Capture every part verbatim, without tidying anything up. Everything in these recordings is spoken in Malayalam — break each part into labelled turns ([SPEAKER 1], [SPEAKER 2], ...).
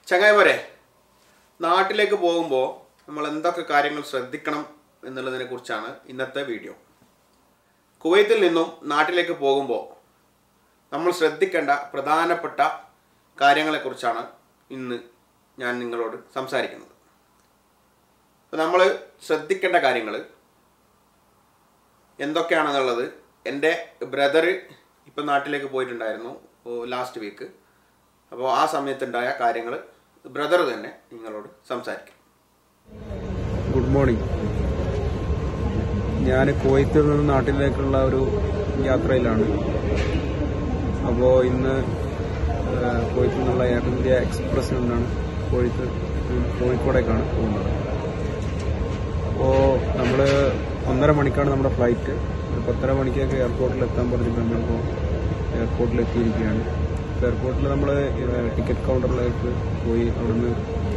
[SPEAKER 1] ചങ്ങായിമാരെ, നാട്ടിലേക്ക് പോകുമ്പോൾ നമ്മൾ എന്തൊക്കെ കാര്യങ്ങൾ ശ്രദ്ധിക്കണം എന്നുള്ളതിനെ കുറിച്ചാണ് ഇന്നത്തെ വീഡിയോ. കുവൈത്തിൽ നിന്നും നാട്ടിലേക്ക് പോകുമ്പോൾ നമ്മൾ ശ്രദ്ധിക്കേണ്ട പ്രധാനപ്പെട്ട കാര്യങ്ങളെക്കുറിച്ചാണ് ഇന്ന് ഞാൻ നിങ്ങളോട് സംസാരിക്കുന്നത്. അപ്പോൾ നമ്മൾ ശ്രദ്ധിക്കേണ്ട കാര്യങ്ങൾ എന്തൊക്കെയാണെന്നുള്ളത് എൻ്റെ ബ്രദർ ഇപ്പം നാട്ടിലേക്ക് പോയിട്ടുണ്ടായിരുന്നു ലാസ്റ്റ് വീക്ക്. അപ്പോൾ ആ സമയത്തുണ്ടായ കാര്യങ്ങൾ ബ്രദർ തന്നെ നിങ്ങളോട് സംസാരിക്കും.
[SPEAKER 2] Good morning. ഞാൻ കുവൈത്തിൽ നിന്ന് നാട്ടിലേക്കുള്ള ഒരു യാത്രയിലാണ്. അപ്പോൾ ഇന്ന് കുവൈത്തിൽ നിന്നുള്ള എയർ ഇന്ത്യ എക്സ്പ്രസ് നിന്നാണ് കുവൈത്ത് കോഴിക്കോടേക്കാണ് പോകുന്നത്. അപ്പോൾ നമ്മൾ ഒന്നര മണിക്കാണ് നമ്മുടെ ഫ്ലൈറ്റ്. ഒരു പത്തര മണിക്കൊക്കെ എയർപോർട്ടിൽ എത്താൻ പറഞ്ഞിട്ട് നമ്മളിപ്പോൾ എയർപോർട്ടിൽ എത്തിയിരിക്കുകയാണ്. എയർപോർട്ടിൽ നമ്മൾ ടിക്കറ്റ് കൗണ്ടറിലേക്ക് പോയി. അവിടുന്ന്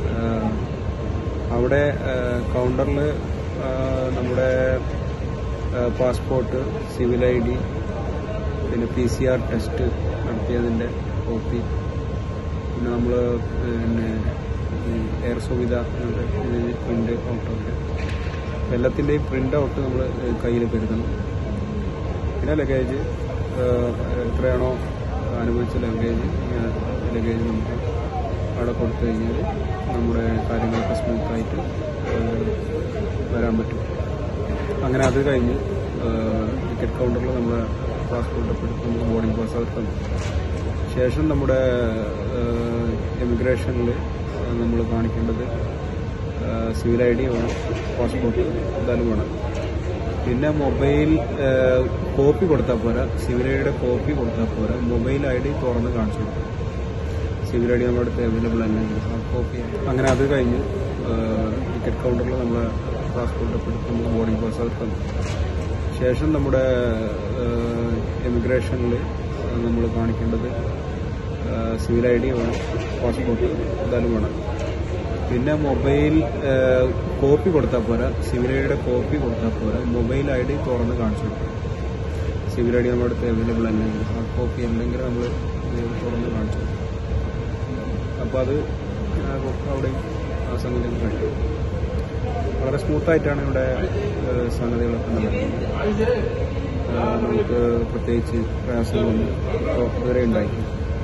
[SPEAKER 2] അവിടെ കൗണ്ടറിൽ നമ്മുടെ പാസ്പോർട്ട്, സിവിൽ ഐ ഡി, പിന്നെ പി സി ആർ ടെസ്റ്റ് നടത്തിയതിൻ്റെ കോപ്പി, പിന്നെ നമ്മൾ പിന്നെ എയർ സുവിധ പ്രിൻ്റ് ഔട്ടൊക്കെ എല്ലാത്തിൻ്റെയും പ്രിൻ്റ് ഔട്ട് നമ്മൾ കയ്യിൽ കരുതണം. പിന്നെ ലഗേജ് എത്രയാണോ അനുഭവിച്ച ലഗേജ് ലഗേജ് നമുക്ക് അവിടെ കൊടുത്തു കഴിഞ്ഞാൽ നമ്മുടെ കാര്യങ്ങളൊക്കെ സ്മൂത്തായിട്ട് വരാൻ പറ്റും. അങ്ങനെ അത് കഴിഞ്ഞ് ടിക്കറ്റ് കൗണ്ടറിൽ നമ്മുടെ പാസ്പോർട്ട് എടുത്ത് നമുക്ക് ബോർഡിംഗ് പാസ് അവർ തന്നു. ശേഷം നമ്മുടെ എമിഗ്രേഷനിൽ നമ്മൾ കാണിക്കേണ്ടത് സിവിൽ ഐ ഡി വേണം, പാസ്പോർട്ട് എന്തായാലും വേണം. പിന്നെ മൊബൈൽ കോപ്പി കൊടുത്താൽ പോരാ, സിവിൽ ഐ ഡിയുടെ കോപ്പി കൊടുത്താൽ പോരാ, മൊബൈൽ ഐ ഡി തുറന്ന് കാണിച്ചു കൊടുക്കും. സിവിൽ ഐ ഡി നമ്മുടെ അടുത്ത് അവൈലബിൾ അല്ലെങ്കിൽ ആ കോപ്പി. അങ്ങനെ അത് കഴിഞ്ഞ് ടിക്കറ്റ് കൗണ്ടറിൽ നമ്മുടെ പാസ്പോർട്ട് എടുത്ത് നമുക്ക് ബോർഡിംഗ് പാസ് അവർ തന്നു. ശേഷം നമ്മുടെ എമിഗ്രേഷനിൽ നമ്മൾ കാണിക്കേണ്ടത് സിവിൽ ഐ ഡി വേണം, പാസ്പോർട്ട് എന്തായാലും വേണം. പിന്നെ മൊബൈൽ കോപ്പി കൊടുത്താൽ പോരാ, സിവിൽ ഐ ഡിയുടെ കോപ്പി കൊടുത്താൽ പോരാ, മൊബൈൽ ഐ ഡി തുറന്ന് കാണിച്ചു കൊടുക്കും. സിവിൽ ഐ ഡി നമ്മുടെ അടുത്ത് അവൈലബിൾ അല്ലെങ്കിൽ ആ കോപ്പി അല്ലെങ്കിൽ നമ്മൾ തുറന്ന് കാണിച്ചു കൊടുക്കും. അപ്പോൾ അത് അവിടെ ആ സംഗതി കഴിയും. വളരെ സ്മൂത്തായിട്ടാണ് ഇവിടെ സംഗതികളൊക്കെ നടക്കുന്നത്. നമുക്ക് പ്രത്യേകിച്ച് പ്രയാസങ്ങളൊന്നും ഇതുവരെ ഉണ്ടായിട്ടില്ല.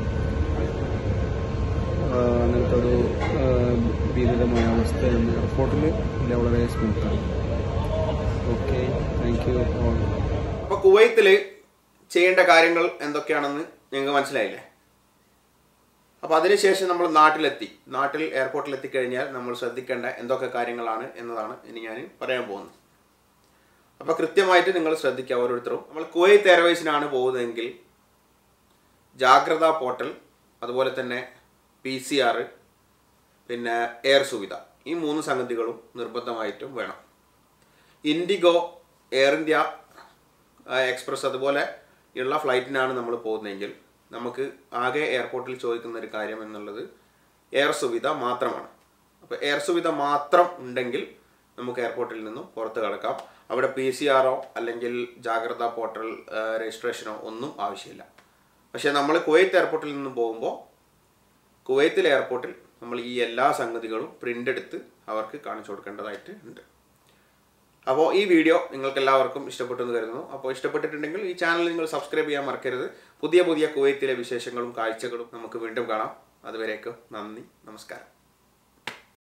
[SPEAKER 2] അങ്ങനത്തെ ഒരു ഭീതിതമായ അവസ്ഥ എയർപോർട്ടിൽ ഇല്ല, വളരെ സ്മൂത്താണ്. Okay, thank you all.
[SPEAKER 1] അപ്പോൾ കുവൈത്തിൽ ചെയ്യേണ്ട കാര്യങ്ങൾ എന്തൊക്കെയാണെന്ന് നിങ്ങൾക്ക് മനസ്സിലായില്ലേ? അപ്പോൾ അതിനുശേഷം നമ്മൾ നാട്ടിലെത്തി നാട്ടിൽ എയർപോർട്ടിൽ എത്തിക്കഴിഞ്ഞാൽ നമ്മൾ ശ്രദ്ധിക്കേണ്ട എന്തൊക്കെ കാര്യങ്ങളാണ് എന്നതാണ് ഇനി ഞാൻ പറയാൻ പോകുന്നത്. അപ്പോൾ കൃത്യമായിട്ട് നിങ്ങൾ ശ്രദ്ധിക്കുക ഓരോരുത്തരും. നമ്മൾ കുവൈത്ത് എയർവേസിനാണ് പോകുന്നതെങ്കിൽ ജാഗ്രത പോർട്ടൽ, അതുപോലെ തന്നെ പി സി ആർ, പിന്നെ എയർ സുവിധ, ഈ മൂന്ന് സംഗതികളും നിർബന്ധമായിട്ടും വേണം. ഇൻഡിഗോ, എയർ ഇന്ത്യ എക്സ്പ്രസ് അതുപോലെ ഉള്ള ഫ്ലൈറ്റിനാണ് നമ്മൾ പോകുന്നതെങ്കിൽ നമുക്ക് ആകെ എയർപോർട്ടിൽ ചോദിക്കുന്ന ഒരു കാര്യം എന്നുള്ളത് എയർ സുവിധ മാത്രമാണ്. അപ്പോൾ എയർ സുവിധ മാത്രം ഉണ്ടെങ്കിൽ നമുക്ക് എയർപോർട്ടിൽ നിന്നും പുറത്ത് കിടക്കാം. അവിടെ പി സി ആറോ അല്ലെങ്കിൽ ജാഗ്രത പോർട്ടൽ രജിസ്ട്രേഷനോ ഒന്നും ആവശ്യമില്ല. പക്ഷേ നമ്മൾ കുവൈത്ത് എയർപോർട്ടിൽ നിന്നും പോകുമ്പോൾ കുവൈത്തിൽ എയർപോർട്ടിൽ നമ്മൾ ഈ എല്ലാ സംഗതികളും പ്രിൻ്റ് എടുത്ത് അവർക്ക് കാണിച്ചു കൊടുക്കേണ്ടതായിട്ട് ഉണ്ട്. അപ്പോൾ ഈ വീഡിയോ നിങ്ങൾക്ക് എല്ലാവർക്കും ഇഷ്ടപ്പെട്ടു എന്ന് കരുതുന്നു. അപ്പോൾ ഇഷ്ടപ്പെട്ടിട്ടുണ്ടെങ്കിൽ ഈ ചാനൽ നിങ്ങൾ സബ്സ്ക്രൈബ് ചെയ്യാൻ മറക്കരുത്. പുതിയ പുതിയ കുവൈത്തിലെ വിശേഷങ്ങളും കാഴ്ചകളും നമുക്ക് വീണ്ടും കാണാം. അതുവരേക്കും നന്ദി, നമസ്കാരം.